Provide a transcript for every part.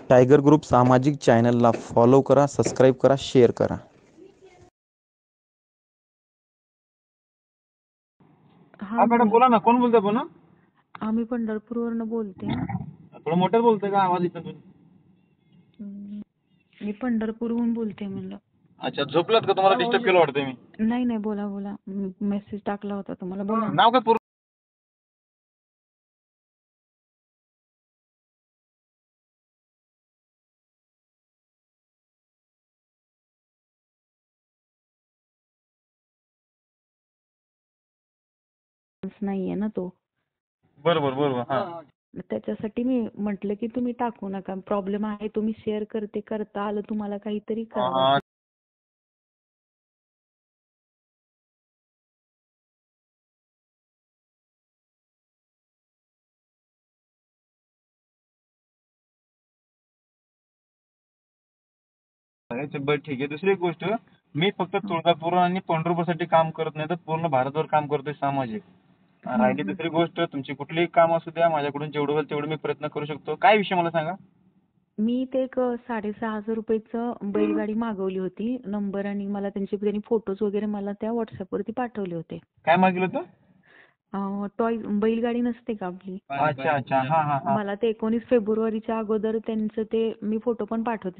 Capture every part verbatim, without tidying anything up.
Tiger group सामाजिक चॅनलला follow करा, सबस्क्राईब करा, शेअर करा. हा हा मॅडम बोला. बोला ना. कोण बोलतोय पुन्हा? आम्ही पंढरपूरवरनं बोलते. थोडं मोठं बोलतोय का? आवाज येतो तुम्ही? हम्म. मी पंढरपूरहून बोलते म्हणलं. अच्छा, झोपलात का? तुम्हाला डिस्टर्ब केलं वाटतं मी. नाही नाही, बोला बोला. मेसेज टाकला होता तुम्हाला, बोला. नाव काय पूर्ण? नाहीये ना तो. बरोबर बरोबर. हा, त्याच्यासाठी मी म्हटलं की तुम्ही टाकू नका, प्रॉब्लेम आहे. तुम्ही शेअर करते करता आलं तुम्हाला काहीतरी करा. हा. बरं ठीक आहे. दुसरी एक गोष्ट, मी फक्त तुळजापूर आणि पंढरपूरसाठी काम करत नाही तर पूर्ण भारतभर काम करतोय सामाजिक. राहिली दुसरी गोष्ट, तुमची कुठलीही काम असू द्या, माझ्याकडून जेवढं होईल तेवढं मी प्रयत्न करू शकतो. काय विषय मला सांगा. मी ते एक साडेसहा हजार रुपयाचं बैलगाडी मागवली होती, नंबर आणि मला त्यांचे त्यांनी फोटोज वगैरे मला त्या व्हॉट्सअपवरती पाठवले होते. काय मागितलं होतं? टॉय बैलगाडी नसते का आपली. अच्छा अच्छा. हा हा हा. मला ते एकोणीस फेब्रुवारीच्या अगोदर त्यांचं ते मी फोटो पण पाठवते.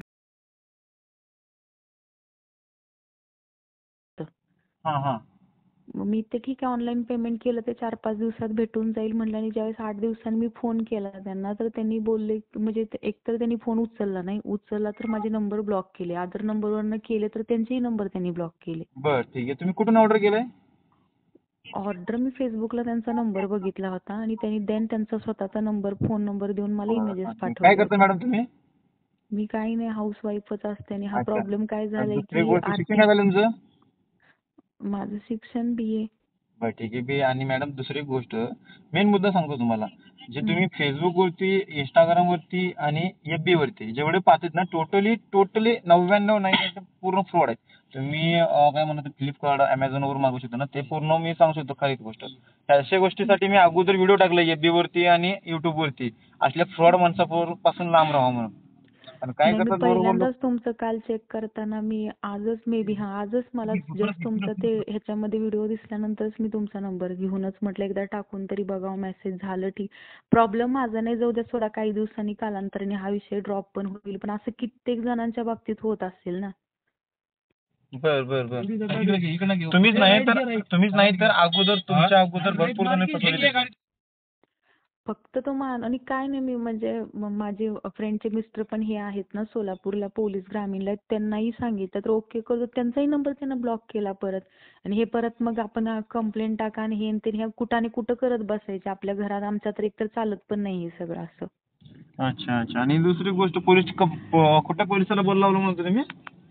हा हा. मग मी ते ठीक आहे ऑनलाईन पेमेंट केलं, ते चार पाच दिवसात भेटून जाईल म्हणलं. आणि ज्यावेळेस आठ दिवसांनी मी फोन केला त्यांना तर त्यांनी बोलले, म्हणजे एकतर त्यांनी फोन उचलला नाही, उचलला तर माझे नंबर ब्लॉक केले, अदर नंबरवरनं केले तर त्यांचेही नंबर त्यांनी ब्लॉक केले. बरं ठीक आहे. तुम्ही कुठून ऑर्डर केलंय? ऑर्डर मी फेसबुकला त्यांचा नंबर बघितला होता आणि त्यांनी देन त्यांचा स्वतःचा नंबर, फोन नंबर देऊन मला इमेजेस काय पाठवले करता होते. मॅडम तुम्ही? मी काही नाही, हाऊस वाईफच असते. आणि हा अच्छा. प्रॉब्लेम काय झालाय दुसरी की गोष्ट, शिक्षण आर्थिक, काय झालं तुमचं? माझं शिक्षण बी ए. बरं ठीक आहे. बी आणि मॅडम दुसरी गोष्ट, मेन मुद्दा सांगतो तुम्हाला. जे तुम्ही फेसबुक वरती, इंस्टाग्राम वरती आणि एफ बी वरती जेवढे पाहतात ना, टोटली टोटली नव्याण्णव नाही पूर्ण फ्रॉड आहे. तुम्ही अं, काय म्हणतात, फ्लिपकार्ट, अमेझॉन वर मागू शकता ना, ते पूर्ण मी सांगू शकतो खरी गोष्ट. अशा गोष्टीसाठी मी अगोदर व्हिडिओ टाकले एफ बी वरती आणि युट्यूब वरती, असल्या फ्रॉड माणसापासून लांब राहा म्हणून. आणि काय नाही, मी करतात बरोबर लोक. पहिल्यांदाच तुमचं काल चेक करताना मी आजच मे बी हा आजच मला जस्ट तुमचं ते ह्याच्यामध्ये व्हिडिओ दिसल्यानंतरच मी तुमचा नंबर घेऊनच म्हटलं एकदा टाकून तरी बघावं, मेसेज झालं ठीक. प्रॉब्लेम माझा नाही, जाऊ द्या सोडा, काही दिवसांनी कालांतराने हा विषय ड्रॉप पण होईल. पण असं कित्येक जणांच्या बाबतीत होत असेल ना. बर बर बर. तुम्हीच नाही तर तुम्हीच नाही तर अगोदर तुमच्या अगोदर भरपूर जण फसवले. फक्त तो मान आणि काय नाही, मी म्हणजे म- माझे फ्रेंडचे मिस्टर पण हे आहेत ना सोलापूरला, पोलीस ग्रामीणला आहेत, त्यांनाही सांगितलं तर ओके करतो. त्यांचाही नंबर त्यांना ब्लॉक केला परत. आणि हे परत मग आपण कंप्लेंट टाका आणि हे आणि ते, ह्या कुठं आणि कुठं करत बसायचे आपल्या घरात. आमच्या तर एकतर चालत पण नाही हे सगळं असं. अच्छा अच्छा. आणि दुसरी गोष्ट, पोलीस कुठल्या पोलिसाला बोल लावलं म्हणतो तुम्ही?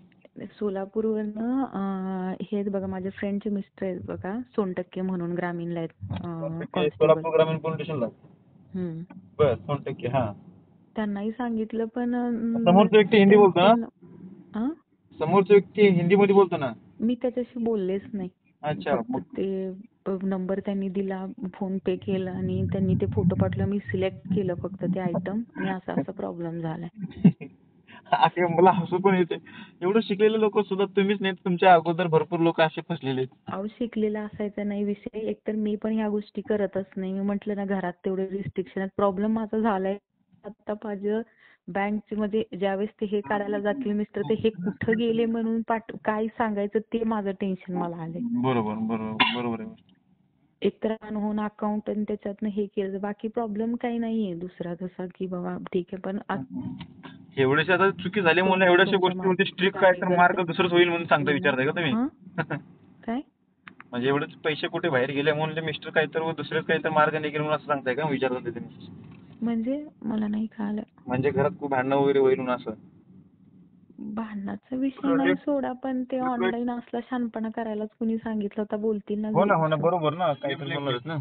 सोलापूरवरनं अं, हे आहेत बघा, माझ्या फ्रेंडचे मिस्टर आहेत बघा, सोनटक्के म्हणून ग्रामीणला आहेत कॉन्स्टेबल. सोलापूर ग्रामीण पोलीस स्टेशनला. हम्म. बर, दोन टक्के. हा. त्यांनाही सांगितलं पण अं, समोरचा व्यक्ती हिंदी बोलतो ना? त्यांचे अं? समोरचा व्यक्ती हिंदी मध्ये बोलतो ना? मी त्याच्याशी बोललेच नाही. अच्छा. फक्त ते नंबर त्यांनी दिला, फोन पे केला आणि त्यांनी ते फोटो पाठवला. मी सिलेक्ट केलं फक्त ते आयटम आणि असा असा प्रॉब्लेम झालाय. असे मला हसू पण येते. एवढं शिकलेले लोक सुद्धा तुम्हीच नाही, तुमच्या अगोदर भरपूर लोक असे फसलेले आहेत. अहो, शिकलेला असायचा नाही विषय. एकतर मी पण ह्या गोष्टी करतच नाही. मी म्हटलं ना, घरात तेवढे रिस्ट्रिक्शन आहेत. प्रॉब्लेम माझा झालाय आता, माझं बँकचे म्हणजे ज्यावेळेस ते हे काढायला जातील मिस्टर, ते हे कुठं गेले म्हणून पाठ काय सांगायचं ते माझं टेन्शन मला आलंय. बरोबर बरोबर बरोबर आहे. एकतर अनहोन अकाउंट आणि त्याच्यातनं हे केलं. बाकी प्रॉब्लेम काही नाहीये दुसरा तसा की बाबा ठीक आहे. पण एवढ्याशा आता चुकी झाली म्हणून एवढ्याशा गोष्टीवरती स्ट्रिक्ट काय तर मार्ग दुसरंच होईल म्हणून सांगता विचारताय का तुम्ही? काय म्हणजे एवढेच पैसे कुठे बाहेर गेले म्हणून मिस्टर काय तर दुसरेच काही तर मार्ग निघेल म्हणून असं सांगताय का विचारताय तुम्ही? म्हणजे मला नाही कळालं. म्हणजे घरात खूप भांडणं वगैरे होईल म्हणून असं? भांडणाचा विषय नाही सोडा, पण ते ऑनलाईन असला शहाणपणा करायलाच कुणी सांगितलं होतं, बोलतील ना. हो ना हो ना, बरोबर ना, काहीतरी बोलणारच ना.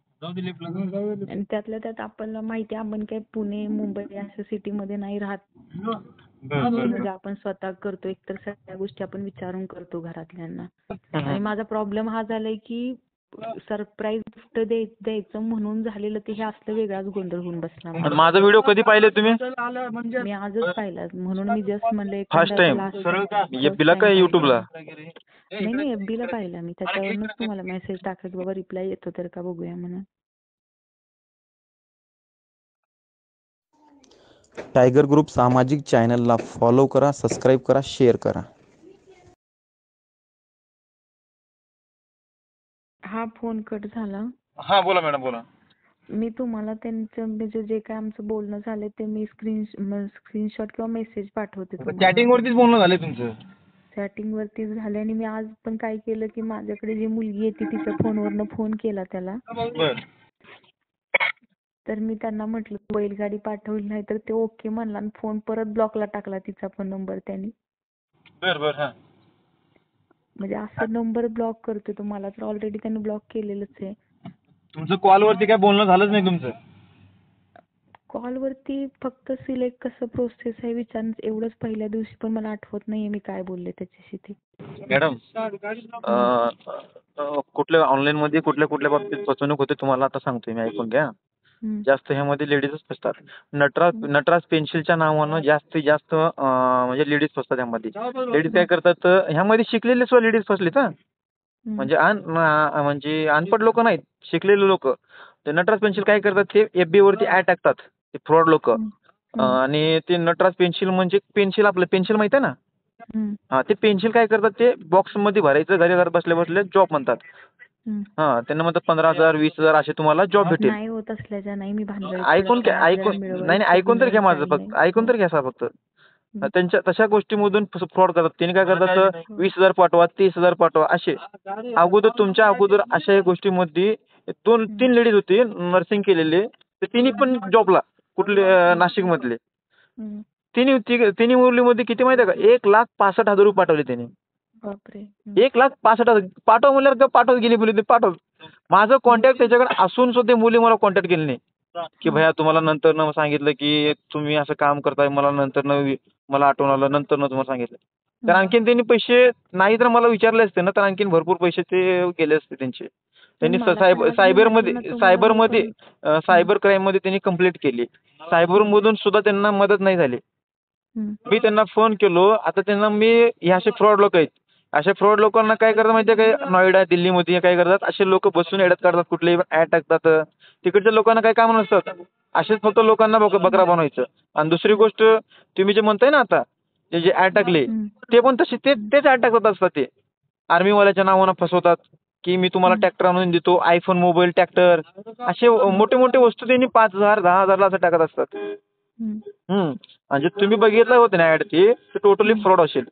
आणि त्यातल्या त्यात आपल्याला माहिती आहे, आपण काय पुणे मुंबई अशा सिटीमध्ये नाही राहत. म्हणजे आपण स्वतः करतो, एकतर सगळ्या गोष्टी आपण विचारून करतो घरातल्यांना. आणि माझा प्रॉब्लेम हा झालाय की सरप्राईज गिफ्ट द्यायचं म्हणून झालेलं ते हे असलं वेगळाच गोंधळ होऊन बसला मला. आणि माझा व्हिडिओ कधी पाहिले तुम्ही? मी आजच पाहिला म्हणून मी जस्ट म्हणलं फर्स्ट एखाद्याला टाइम असं- एफबीला first काय time युट्यूबला? पाहिलं. नाही नाही एफबी ला पाहिला मी, त्याच्यावरूनच तुम्हाला मेसेज टाकला की बाबा रिप्लाय येतो तर का बघूया म्हणून. टायगर ग्रुप सामाजिक चॅनलला फॉलो करा, सबस्क्राईब करा, शेअर करा. हा फोन कट झाला. हा बोला मॅडम बोला. मी तुम्हाला त्यांचं म्हणजे जे काय आमचं बोलणं झालं ते मी स्क्रीन स्क्रीनशॉट किंवा मेसेज पाठवते तुम्हाला. चॅटिंग वरतीच बोलणं झालंय तुमचं? चॅटिंग वरतीच झाले. आणि मी आज पण काय केलं की माझ्याकडे जी मुलगी येते तिच्या फोनवरनं फोन केला त्याला. बर तर मी त्यांना म्हटलं बैलगाडी पाठवली नाही तर ते ओके म्हणला आणि फोन परत ब्लॉकला टाकला तिचा पण नंबर त्यांनी. बर बर हा. म्हणजे असं नंबर ब्लॉक करतो तो, मला तर ऑलरेडी त्यांनी ब्लॉक केलेलंच आहे. तुमचं कॉलवरती काय बोलणं झालंच नाही तुमचं? कॉलवरती फक्त सिलेक्ट कसं प्रोसेस आहे विचार एवढंच पहिल्या दिवशी, पण मला आठवत नाहीये मी काय बोलले त्याच्याशी ते. मॅडम कुठल्या ऑनलाईन मध्ये कुठल्या कुठल्या बाबतीत फसवणूक होते तुम्हाला आता सांगतोय मी, ऐकून घ्या. हम्म. जास्त ह्यामध्ये लेडीजच फसतात. नटराज नटराज पेन्सिलच्या नावानं जास्तीत जास्त अं, म्हणजे लेडीज फसतात ह्यामध्ये. लेडीज काय करतात ह्यामध्ये, शिकलेले सुद्धा लेडीज फसलेत हा. म्हणजे अन अं, म्हणजे अनपढ लोक नाहीत, शिकलेले लोक. ते नटराज पेन्सिल काय करतात, ते एफबी वरती ऍड टाकतात, ते फ्रॉड लोक. आणि ते नटराज पेन्सिल म्हणजे पेन्सिल, आपलं पेन्सिल माहिती आहे ना, हा ते पेन्सिल काय करतात, ते बॉक्स मध्ये भरायचं, घरी घर बसल्या बसल्या जॉब म्हणतात. हा त्यांना म्हणतात पंधरा हजार वीस हजार असे तुम्हाला जॉब भेटेल. नाही होत असल्याच्या नाही मी भांडवल ऐकून घ्या, ऐकून नाही नाही ऐकून तर घ्या माझं फक्त, ऐकून तर घ्या सर फक्त. त्यांच्या तशा गोष्टीमधून फ्रॉड करतात. त्यांनी काय करतात, वीस हजार पाठवा, तीस हजार पाठवा असे. अगोदर तुमच्या अगोदर अशा गोष्टीमध्ये दोन तीन लेडीज होते नर्सिंग केलेले, ते तिन्ही पण जॉबला, कुठले नाशिक मधले. तिन्ही तिन्ही मुलीमध्ये किती माहिती आहे का, एक लाख पासष्ट हजार रुपये पाठवले त्यांनी. बापरे. एक लाख पासष्ट हजार पाठव म्हणल्यावर पाठवत गेली मुली, पाठव. माझं कॉन्टॅक्ट त्याच्याकडे असून सुद्धा मुली मला कॉन्टॅक्ट केले नाही की भैया तुम्हाला नंतर न सांगितलं की तुम्ही असं काम करताय, मला नंतर न मला आठवण आलं, नंतर न तुम्हाला सांगितलं. तर आणखीन त्यांनी पैसे नाही तर मला विचारले असते ना, तर आणखीन भरपूर पैसे ते गेले असते त्यांचे. त्यांनी सायबर सायबरमध्ये सायबरमध्ये सायबर क्राईम मध्ये त्यांनी कंप्लेंट केली. सायबर मधून सुद्धा त्यांना मदत नाही झाली. मी त्यांना फोन केलो, आता त्यांना मी हे असे फ्रॉड लोक आहेत, अशा फ्रॉड लोकांना काय करतात माहिती आहे काय, नोएडा दिल्लीमध्ये काय करतात, असे लोक बसून एडत काढतात, कुठलेही ऍड टाकतात. तिकडच्या लोकांना काय काम नसतात, असेच फक्त लोकांना बक बकरा बनवायचं. आणि दुसरी गोष्ट तुम्ही जे म्हणताय ना आता, ते जे ऍड टाकले ते पण तसे ते तेच ऍड टाकत असतात. ते आर्मीवाल्याच्या नावानं फसवतात की मी तुम्हाला ट्रॅक्टर आणून देतो, आयफोन मोबाईल ट्रॅक्टर, असे मोठे मोठे वस्तू त्यांनी पाच हजार दहा हजारला असं टाकत असतात. हम्म म्हणजे तुम्ही बघितलं होतं ना ऍड, ते टोटली फ्रॉड असेल.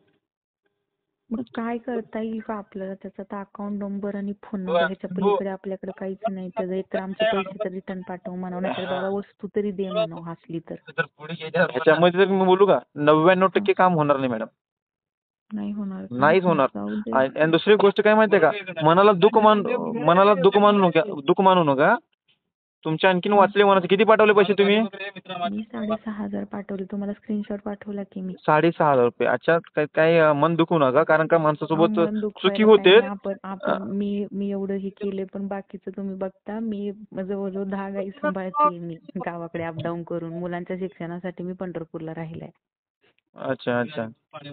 मग काय करता येईल का आपल्याला, त्याचा तर अकाउंट नंबर आणि फोन नंबर ह्याच्या पलीकडे आपल्याकडे काहीच नाही. त्याचं एक तर आमचे पैसे तर रिटर्न पाठव म्हणावं, नाही तर बाबा वस्तू तरी दे म्हणावं हसली तर. ह्याच्यामध्ये जर मी बोलू का, नव्याण्णव टक्के काम होणार नाही मॅडम, नाही होणार, नाहीच होणार. आणि दुसरी गोष्ट काय माहितीये का, मनाला दुःख मान मनाला दुःख मानू नका, दुःख मानू नका. तुमच्या आणखीन वाचले मनाचे किती पाठवले पैसे तुम्ही? मी साडेसहा हजार पाठवले, तुम्हाला स्क्रीनशॉट पाठवला की मी. साडेसहा हजार रुपये अच्छा. काय काय मन दुखू नका, कारण का माणसासोबत मन दुखवायला चुकी होते. काय, आपण आपण मी मी एवढं हे केले, पण बाकीचं तुम्ही बघता. मी जवळजवळ दहा गाई सांभाळते मी गावाकडे अपडाऊन करून, मुलांच्या शिक्षणासाठी मी पंढरपूरला राहिलाय. अच्छा अच्छा.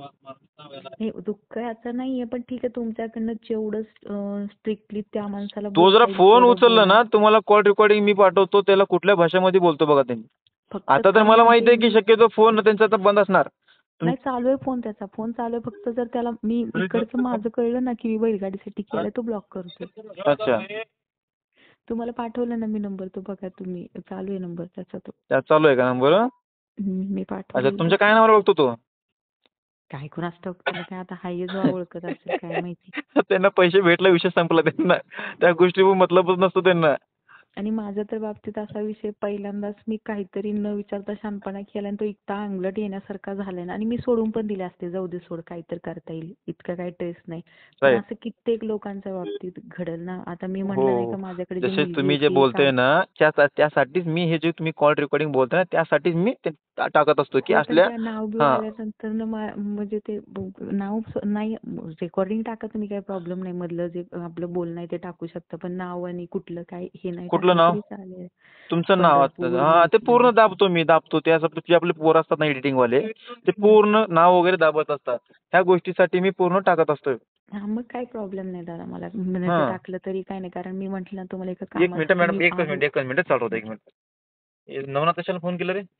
हे दुःख याचं नाहीये, पण ठीक आहे तुमच्याकडनं जेवढं स्ट्रिक्टली त्या माणसाला तो जरा बोलता येईल फोन तेवढं उचलला बोला. ना, तुम्हाला कॉल रेकॉर्डिंग मी पाठवतो, त्याला कुठल्या भाषेमध्ये बोलतो बघा त्यांनी. फक्त आता तर काय मला माहिती आहे म्हणते की शक्यतो फोन त्यांचा आता बंद असणार. नाही, चालू आहे फोन त्याचा, फोन चालू आहे. फक्त जर त्याला मी इकडचं माझं कळलं ना की मी बैलगाडीसाठी केलाय, तो ब्लॉक करतो. अच्छा. तुम्हाला पाठवलं ना मी नंबर, तो बघा तुम्ही, चालू आहे नंबर त्याचा तो. त्यात चालू आहे का नंबर? मी अच्छा, पाठवलं. तुमच्या काय नावावर बघतो तो? काय कोणास ठाऊक, त्याला काय आता हाय जो ओळखत असेल काय माहिती. त्यांना पैसे भेटला, विषय संपला. त्यांना त्या गोष्टी मतलबच नसतो त्यांना. आणि माझ्या तर बाबतीत असा विषय पहिल्यांदाच मी काहीतरी न विचारता शहाणपणा केला आणि तो इतका अंगलट येण्यासारखा झालाय ना. आणि मी सोडून पण दिले असते, जाऊ दे सोड काहीतरी करता येईल, इतकं काही ट्रेस नाही. पण राईट. असं कित्येक लोकांच्या बाबतीत घडेल ना. आता मी हो म्हणलं नाही का हो. माझ्याकडे जी जसे मुलगी तुम्ही जे होती बोलताय काम ना त्या त्यासाठीच मी हे जे तुम्ही कॉल रेकॉर्डिंग बोलताय ना त्यासाठीच मी ते टा- टाकत असतो की हो, पण असल्या त्या नाव बिव हा आल्यानंतर ना मा- म्हणजे ते ब- नाव स- नाही, रेकॉर्डिंग टाका तुम्ही, काही प्रॉब्लेम नाही, मधलं जे आपलं बोलणं आहे ते टाकू शकता, पण नाव आणि कुठलं काय हे नाही कुठलं टाकलं नाव तरी चालेल. तुमचं नाव असतं पंढरपूर हा ते पूर्ण म्हटलं. दाबतो मी दाबतो ते असं जे आपले पोर असतात ना एडिटिंग वाले ते पूर्ण नाव वगैरे दाबत असतात ह्या गोष्टीसाठी मी पूर्ण टाकत असतो. हा, मग काही प्रॉब्लेम नाही दादा, मला म्हणजे हा टाकलं तरी काय नाही, कारण मी म्हंटल ना तुम्हाला एका एक मिनिट कामासाठी मॅडम मी एकच आहे. मिनिट एकच मिनिट चालू होतं एक मिनिट. ए, नवनाथ कशाला फोन केला रे.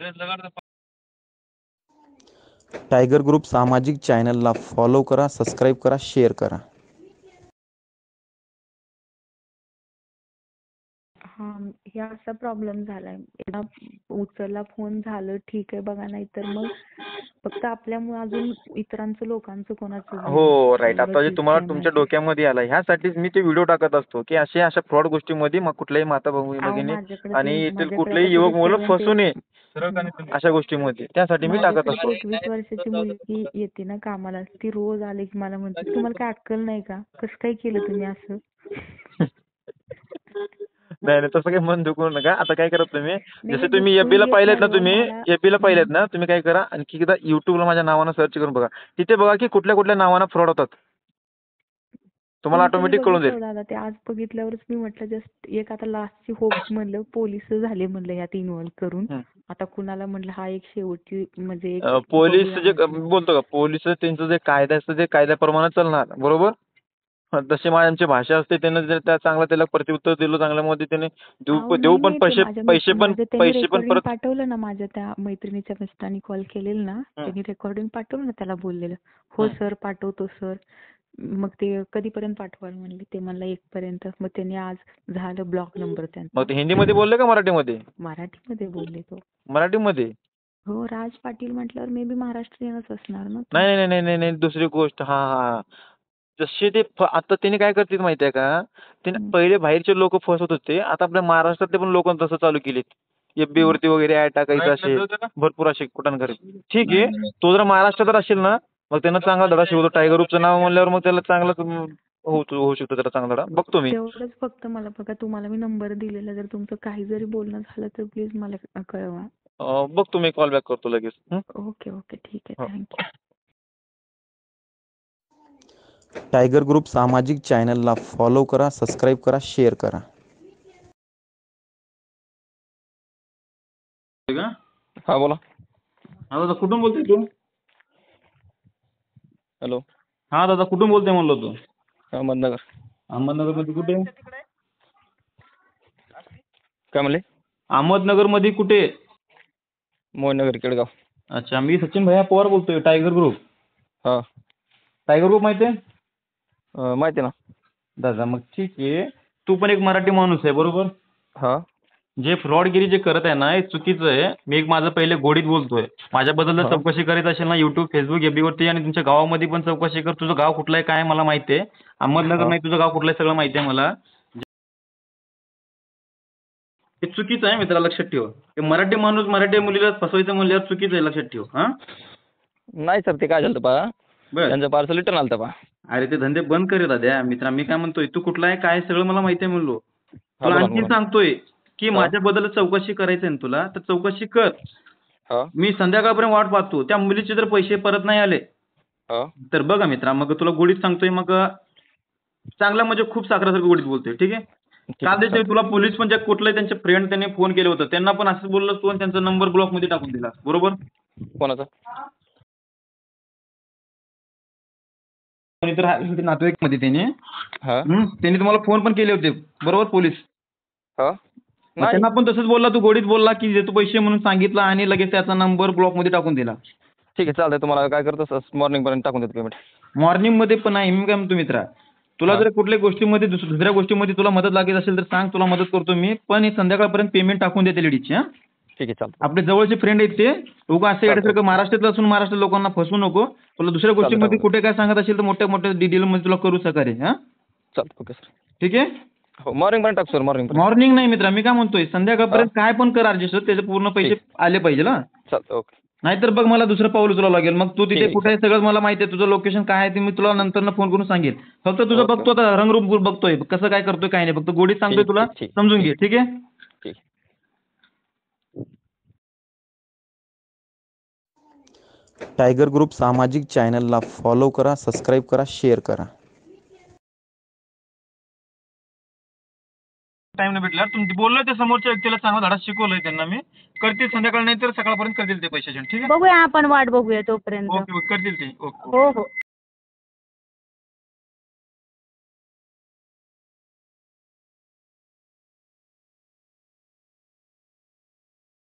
टायगर ग्रुप सामाजिक चॅनलला फॉलो करा, सबस्क्राईब करा, शेअर करा. हा, हे असा प्रॉब्लेम झालाय. एकदा उचलला फोन झालं ठीक आहे बघा, नाही तर मग फक्त आपल्यामुळे अजून इतरांचं लोकांचं कोणाचं हो होईल राईट. आता एवढंच जे इच्छा तुम्हाला आहे तुमच्या माझी. डोक्यामध्ये आलं ह्यासाठीच मी ते व्हिडिओ टाकत असतो की अशा अशा फ्रॉड गोष्टीमध्ये मग कुठल्याही माता अहो भगिनी माझ्याकडे आणि ते येथील माझ्याकडे आता कुठलेही ते युवक मुलं विचारून ते फसू नये हं. अशा गोष्टीमध्ये त्यासाठी मी टाकत माझ्याकडे असतो. एकवीस वर्षाची मुलगी येते ना कामाला, ती रोज आली की मला म्हणते तुम्हाला काय अक्कल नाही का, कसं काय केलं तुम्ही असं. नाही नाही तसं काही मन दुखवू नका. आता काय करा तुम्ही नाही जसे मी तुम्ही दुखवून एफबीला घेत पाहिलेत ना नाही हो तुम्ही मला. एफबीला हं. पाहिलेत ना तुम्ही काय करा आणखी एकदा युट्यूबला माझ्या नावानं सर्च करून बघा. तिथे बघा की कुठल्या कुठल्या नावानं फ्रॉड होतात तुम्हाला तुमचं मी ऑटोमॅटिक कळून बघितलं जाईल. दादा, ते आज बघितल्यावरच मी म्हटलं जस्ट एक आता लास्टची होप म्हणलं पोलीस झाले म्हणलं ह्यात इन्व्हॉल्व करून. हं. आता कुणाला म्हटलं हा एक शेवटची म्हणजे एक अ, पोलीस बघूया जे म्हटलं. बोलतो का पोलीस त्यांचं जे कायदा असतं ते कायद्याप्रमाणे चालणार बरोबर. हं, तशी आमची भाषा असते त्यानं जर त्या चांगलं त्याला प्रत्युत्तर दिलं चांगल्या मध्ये अहो देऊ देऊ नाही पण नाही, ते पैसे माझ्या पैसे मिस- पण माझं त्यांनी पैसे पण रेकॉर्डिंग परत. पाठवलं ना, माझ्या त्या मैत्रिणीच्या मिस्टरांनी कॉल केलेला ना, हं, त्यांनी रेकॉर्डिंग पाठवलं ना, त्याला बोललेलं हो हं. सर पाठवतो सर. मग ते कधीपर्यंत पाठवाल म्हणले, ते म्हणला एक पर्यंत. मग त्यांनी आज झालं ब्लॉक नंबर मग त्यांचा. ते हिंदीमध्ये बोलले का मराठीमध्ये. मराठीमध्ये बोलले तो. मराठीमध्ये. हो, राज पाटील म्हटल्यावर मे बी महाराष्ट्रीयनच असणार ना तो. नाही नाही नाही नाही नाही दुसरी गोष्ट हा हा जसे ते फ- आता त्याने काय करतात माहिती आहे का त्याने हं, पहिले बाहेरचे लोक फसवत होते आता आपल्या महाराष्ट्रातले पण लोक तसं चालू केलेत. एफबी हं, वरती वगैरे ऍड टाकायचं असे भरपूर असे कुठानकडे ठीक आहे. हं. तो जर महाराष्ट्रात असेल ना मग त्यांना चांगला धडा शिकवतो. टायगर ग्रुपचं नाव म्हणल्यावर मग त्याला चांगला होऊ होऊ शकतो त्याला चांगला धडा बघतो मी. तेवढंच फक्त मला बघा, तुम्हाला मी नंबर दिलेला, जर तुमचं काही जरी बोलणं झालं तर प्लीज मला कळवा. अं, बघतो मी कॉल बॅक करतो लगेच. हं? ओके ओके ठीक आहे, हो. थँक्यू. टायगर ग्रुप सामाजिक चॅनलला फॉलो करा, सबस्क्राईब करा, शेअर करा. का हा बोला. हा दादा कुठून बोलतोय तू. हॅलो. हा दादा कुठून बोलतोय म्हणलो तू. अहमदनगर. अहमदनगर मध्ये कुठे. काय म्हणले. अहमदनगर मध्ये कुठे. मोहननगर केडगाव. अच्छा मी सचिन भैया पवार बोलतोय टायगर ग्रुप. हा. टायगर ग्रुप माहिती आहे. अं, माहिती आहे ना. दादा मग ठीक आहे तू पण एक मराठी माणूस आहे बरोबर. हा. जे फ्रॉडगिरी जे करत आहे ना हे चुकीचं आहे. मी एक माझं पहिले गोडीत बोलतोय माझ्याबद्दल जर हा. चौकशी करायची असेल ना युट्यूब फेसबुक एबी वरती आणि तुमच्या गावामध्ये पण चौकशी कर. तुझं गाव कुठलं आहे काय मला माहिती आहे. अहमदनगर हा. नाही तुझं गाव कुठलं आहे सगळं माहिती आहे मला. हे चुकीचं आहे मित्रा लक्षात ठेव. हे मराठी माणूस मराठी मुलीला फसवायचं म्हणल्यावर चुकीचं आहे लक्षात ठेव. हा नाही सर ते काय झालं पहा, बर त्यांचं पार्सल रिटर्न आलं पहा. अरे ते धंदे बंद कर रे दाद्या. मित्रा मी काय म्हणतोय तू कुठला आहे काय सगळं मला माहिती आहे म्हणलो. हा तुला बोला आणखी बोला. सांगतोय की हा. माझ्याबद्दल चौकशी करायची आहे ना तुला तर चौकशी कर. हा. मी संध्याकाळपर्यंत वाट पाहतो. त्या मुलीचे जर पैसे परत नाही आले हा. तर बघा मित्रा मग तुला गोडीत सांगतोय मग चांगला म्हणजे खूप साखरासारखं गोडीत बोलतोय ठीक आहे. ठीक काल आहे, त्याचे चालतंय. तुला पोलीस पण ज्या कुठले त्यांचे फ्रेंड त्यांनी फोन केले होते त्यांना पण असंच बोललो तू आणि त्यांचा नंबर ब्लॉक मध्ये टाकून दिला बरोबर. कोणाचा. कोणी तर आहे नातेवाईक मध्ये त्याने हा. हं, त्यांनी तुम्हाला फोन पण केले होते बरोबर पोलीस. हा. मग नाही त्यांना पण तसंच बोलला तू गोडीत बोलला की देतो पैसे म्हणून सांगितलं आणि लगेच त्याचा नंबर ब्लॉक मध्ये टाकून दिला. ठीक आहे चालतंय. तुम्हाला काय करतो सर मॉर्निंग पर्यंत टाकून देतो पेमेंट. मॉर्निंग मध्ये पण आहे. मी काय म्हणतो मित्रा तुला हा. जर कुठल्याही गोष्टीमध्ये दुस- दुसऱ्या गोष्टीमध्ये तुला मदत लागत असेल तर सांग तुला मदत करतो मी. पण हे संध्याकाळपर्यंत पेमेंट टाकून देते लेडीजची. हा ठीक आहे चालतंय. आपले जवळचे फ्रेंड आहेत ते उगा असं येण्यासारखं महाराष्ट्रातलं असून महाराष्ट्र लोकांना फसवू नको. तुला दुसऱ्या गोष्टीमध्ये चालेल. कुठे काय सांगत असेल तर मोठ्या मोठ्या डिटेलमध्ये तुला करू सहकार्य. हा चालतं ओके सर. ठीक आहे. हो मॉर्निंग पर्यंत टाकू सर मॉर्निंग पर्यंत मॉर्निंग नाही मित्रा, मी काय म्हणतोय संध्याकाळपर्यंत काय पण कर ऍडजस्ट, त्याचे पूर्ण पैसे आले पाहिजे ना. चालतं ओके. नाहीतर बघ मला दुसरं पाऊल उचलावं लागेल. मग तू तिथे ठीक. कुठे आहे सगळं मला माहिती आहे, तुझं लोकेशन काय आहे ते मी तुला नंतर फोन करून सांगेन. फक्त तुझं ओके. बघतो आता रंगरूप बघतोय कसं काय करतोय काय नाही, फक्त गोडीत सांगतोय ठीक, तुला, ठीक, ठीक, समजून घे. ठीक आहे. ठीक. टायगर ग्रुप सामाजिक चॅनलला फॉलो करा, सबस्क्राईब करा, शेअर करा. टाइम नाही भेटला. तुम्ही बोललोय ते समोरच्या व्यक्तीला चांगला धडा शिकवलंय त्यांना मी. करतील संध्याकाळ नाही तर सकाळपर्यंत करतील ते पैशाचे. ठीक आहे. बघूया आपण वाट बघूया तोपर्यंत. ओके ओके करतील ते. ओके. हो हो